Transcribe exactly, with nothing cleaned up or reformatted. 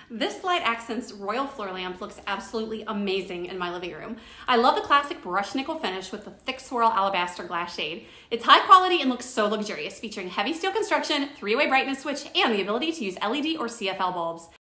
This Light Accents Royal Floor Lamp looks absolutely amazing in my living room. I love the classic brushed nickel finish with the thick swirl alabaster glass shade. It's high quality and looks so luxurious, featuring heavy steel construction, three-way brightness switch, and the ability to use L E D or C F L bulbs.